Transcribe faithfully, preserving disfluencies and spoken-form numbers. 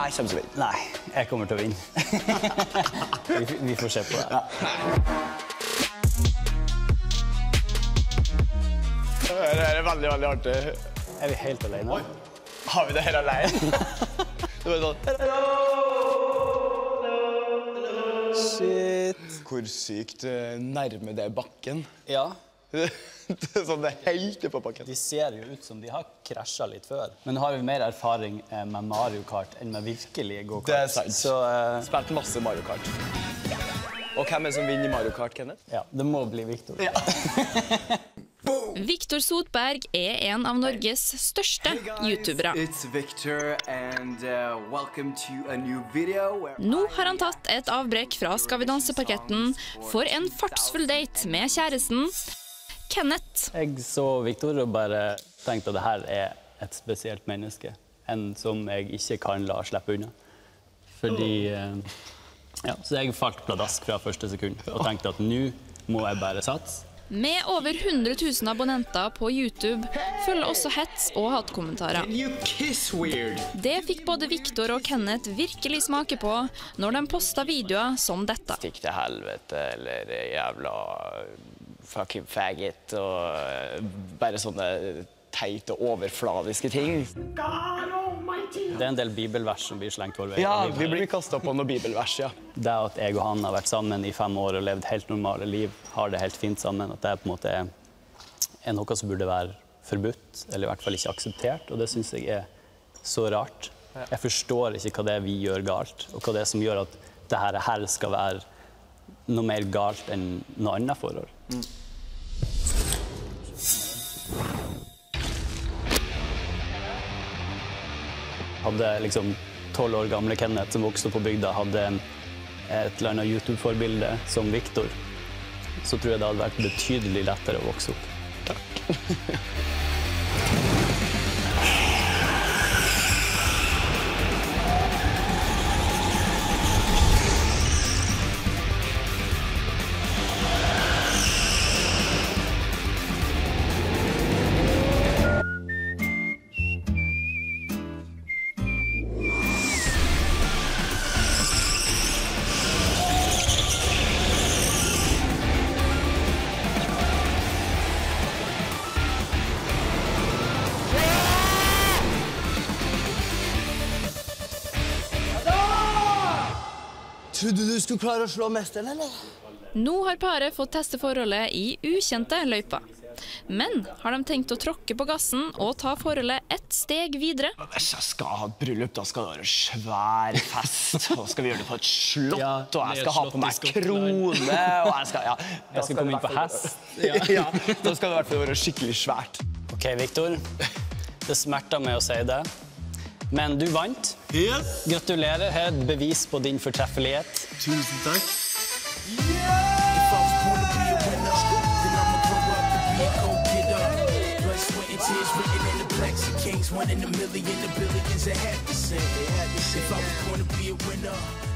Jeg kommer til å vinne. Nei, jeg kommer til å vinne. vi, vi får se på det. Ja. Det er veldig, veldig artig. Er vi helt alene? Oi. Har vi det her alene? Det var sånn... Shit. Hvor sykt nærme det er bakken. Ja. Det er sånn det er helt på bakken. De ser jo ut som de har krasjet litt før. Men nå har vi mer erfaring med Mario Kart enn med virkelige go-kart. Det er sant. Så, uh... Spilt masse Mario Kart. Og hvem er det som vinner i Mario Kart, Kenneth? Ja, det må bli Victor. Ja. Victor Sotberg er en av Norges største youtubere. And, uh, where... Nå har han tatt et avbrekk fra Skal vi danse-parketten for en fartsfull date med kjæresten Kenneth. Jeg så Victor og bare tenkte at det her er et spesielt menneske. En som jeg ikke kan la slippe unna. Fordi... Uh, ja, så jeg falt pladask fra første sekund og tenkte at nå må jeg bare satse. Med over hundre tusen abonnenter på YouTube følger også hets og hatkommentarer. Det fikk både Victor og Kenneth virkelig smake på når de postet videoer som dette. Stikk til helvete, eller jævla fucking faggot, og bare sånne teite og overfladiske ting. Det er en del bibelvers som blir slengt vår vei. Ja, vi blir kastet på noen bibelvers, ja. Det at jeg og han har vært sammen i fem år og levd helt normale liv, har det helt fint sammen, at det på en måte er, er noe som burde være forbudt, eller i hvert fall ikke akseptert, og det synes jeg er så rart. Jeg forstår ikke hva det er vi gjør galt, og hva det er som gjør at dette her skal være noe mer galt enn noe annet forhold. Mm. Hadde liksom tolv år gamle Kenneth som vokste opp på bygda, hadde et eller annet YouTube-forbilde som Victor, så tror jeg det hadde vært betydelig lettere å vokse opp. Takk. Trodde du skulle klare å slå mesteren, eller? Nå har paret fått teste forholdet i ukjente løyper. Men har de tenkt å tråkke på gassen og ta forholdet ett steg videre? Hvis jeg skal ha et bryllup, da skal det være en svær fest. Og skal vi gjøre det på et slott, ja, og jeg skal ha på meg krone, og jeg skal, ja, jeg skal komme inn på hest. Ja. Ja, da skal det i hvert fall være skikkelig svært. Ok, Victor. Det smerter med å si det. Men du vant. Yes. Gratulerer, her er et bevis på din fortreffelighet. Tusen takk. Yeah!